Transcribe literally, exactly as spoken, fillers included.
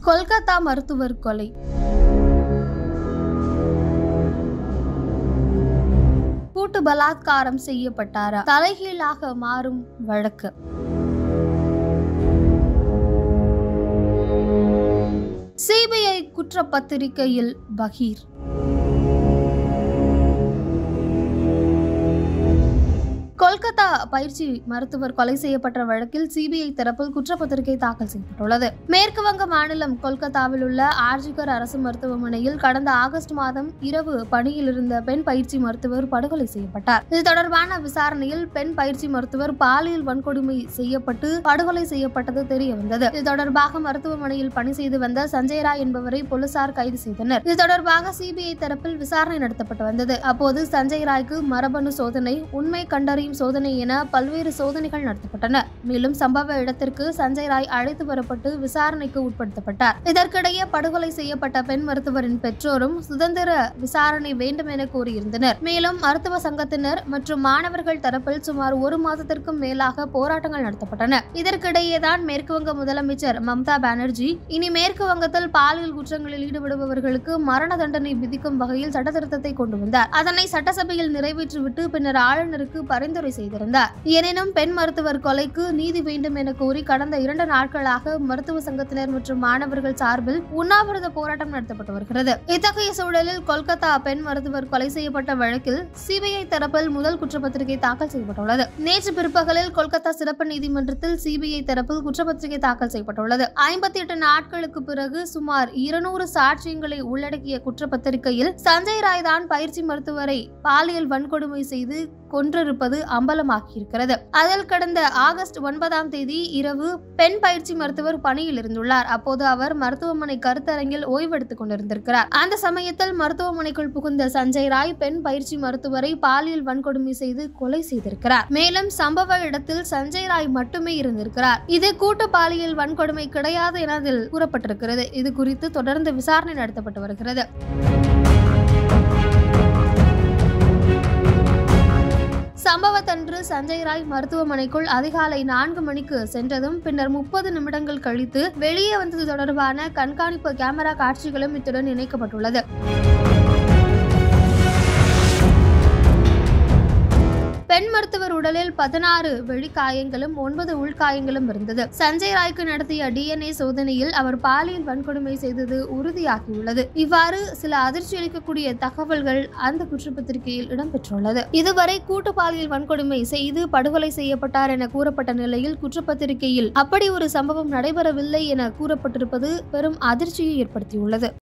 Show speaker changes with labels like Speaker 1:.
Speaker 1: கொல்கத்தா மருத்துவர் கொலை. கூட்டு பலாத்காரம் செய்யப்பட்டாரா? தலைகீழாக மாறும் வழக்கு. சிபிஐ குற்றப்பத்திரிகையில் பகீர். கொல்கத்தா பயிற்சி மருத்துவர் கொலை செய்யப்பட்ட வழக்கில் சிபிஐ தரப்பில் குற்றப்பத்திரிகை தாக்கல் செய்யப்பட்டுள்ளது. மேற்கு வங்க மாநிலம் கொல்கத்தாவில் உள்ள ஆர்ஜிகர் அரசு மருத்துவமனையில் கடந்த ஆகஸ்ட் மாதம் இரவு பணியில் இருந்த பெண் பயிற்சி மருத்துவர் படுகொலை செய்யப்பட்டார். இது தொடர்பான விசாரணையில் பெண் பயிற்சி மருத்துவர் பாலியல் வன்கொடுமை செய்யப்பட்டு படுகொலை செய்யப்பட்டது தெரிய வந்தது. இது தொடர்பாக மருத்துவமனையில் பணி செய்து வந்த சஞ்சய் ராய் என்பவரை போலீசார் கைது செய்தனர். இது தொடர்பாக சிபிஐ தரப்பில் விசாரணை நடத்தப்பட்டு வந்தது. அப்போது சஞ்சய் ராய்க்கு மரபணு சோதனை, உண்மை கண்டறியும் சோதனை என பல்வேறு சோதனைகள் நடத்தப்பட்டன. மேலும் சம்பவ இடத்திற்கு சஞ்சய் ராய் அழைத்து வரப்பட்டு விசாரணைக்கு உட்படுத்தப்பட்டார். இதற்கிடையே படுகொலை செய்யப்பட்ட பெண் மருத்துவரின் பெற்றோரும் சுதந்திர விசாரணை வேண்டும் என கூறியிருந்தனர். மேலும் மருத்துவ சங்கத்தினர் மற்றும் மாணவர்கள் தரப்பில் சுமார் ஒரு மாதத்திற்கும் மேலாக போராட்டங்கள் நடத்தப்பட்டன. இதற்கிடையேதான் மேற்கு வங்க முதலமைச்சர் மம்தா பானர்ஜி இனி மேற்கு வங்கத்தில் பாலியல் குற்றங்களில் ஈடுபடுபவர்களுக்கு மரண தண்டனை விதிக்கும் வகையில் சட்ட திருத்தத்தை கொண்டு வந்தார். அதனை சட்டசபையில் நிறைவேற்றிவிட்டு பின்னர் ஆளுநருக்கு பரிந்துரை செய்திருந்தார். எனினும் பெண் மருத்துவர் கொலைக்கு நீதி வேண்டும் என கோரி கடந்த இரண்டு நாட்களாக மருத்துவ சங்கத்தினர் மற்றும் மாணவர்கள் சார்பில் உண்ணாவிரத போராட்டம் நடத்தப்பட்டு வருகிறது. இத்தகைய சூழலில் கொல்கத்தா பெண் மருத்துவர் கொலை செய்யப்பட்ட வழக்கில் சிபிஐ தரப்பில் முதல் குற்றப்பத்திரிகை தாக்கல் செய்யப்பட்டுள்ளது. நேற்று பிற்பகலில் கொல்கத்தா சிறப்பு நீதிமன்றத்தில் சிபிஐ தரப்பில் குற்றப்பத்திரிகை தாக்கல் செய்யப்பட்டுள்ளது. ஐம்பத்தி எட்டு நாட்களுக்கு பிறகு சுமார் இருநூறு சாட்சியங்களை உள்ளடக்கிய குற்றப்பத்திரிகையில் சஞ்சய் ராய் தான் பயிற்சி மருத்துவரை பாலியல் வன்கொடுமை செய்து கொன்றிருப்பது அம்பலமாகியிருக்கிறது. அதில் கடந்த ஆகஸ்ட் ஒன்பதாம் தேதி இரவு பெண் பயிற்சி மருத்துவர் பணியில் இருந்துள்ளார். அப்போது அவர் மருத்துவமனை கருத்தரங்கில் ஓய்வெடுத்துக் கொண்டிருந்திருக்கிறார். அந்த சமயத்தில் மருத்துவமனைக்குள் புகுந்த சஞ்சய் ராய் பெண் பயிற்சி மருத்துவரை பாலியல் வன்கொடுமை செய்து கொலை செய்திருக்கிறார். மேலும் சம்பவ இடத்தில் சஞ்சய் ராய் மட்டுமே இருந்திருக்கிறார். இது கூட்டு பாலியல் வன்கொடுமை கிடையாது என அதில் கூறப்பட்டிருக்கிறது. இது குறித்து தொடர்ந்து விசாரணை நடத்தப்பட்டு வருகிறது. சம்பவத்தன்று சஞ்சய் ராய் மருத்துவமனைக்குள் அதிகாலை நான்கு மணிக்கு சென்றதும் பின்னர் முப்பது நிமிடங்கள் கழித்து வெளியே வந்தது தொடர்பான கண்காணிப்பு கேமரா காட்சிகளும் இத்துடன் இணைக்கப்பட்டுள்ளது. பெண் மருத்துவர் உடலில் பதினாறு வெளிக்காயங்களும் ஒன்பது உள்காயங்களும் இருந்தது. சஞ்சய் ராய்க்கு நடத்திய டிஎன்ஏ சோதனையில் அவர் பாலியல் வன்கொடுமை செய்தது உறுதியாகியுள்ளது. இவ்வாறு சில அதிர்ச்சி அளிக்கக்கூடிய தகவல்கள் அந்த குற்றப்பத்திரிகையில் இடம்பெற்றுள்ளது. இதுவரை கூட்டு பாலியல் வன்கொடுமை செய்து படுகொலை செய்யப்பட்டார் என கூறப்பட்ட நிலையில் குற்றப்பத்திரிகையில் அப்படி ஒரு சம்பவம் நடைபெறவில்லை என கூறப்பட்டிருப்பது பெரும் அதிர்ச்சியை ஏற்படுத்தியுள்ளது.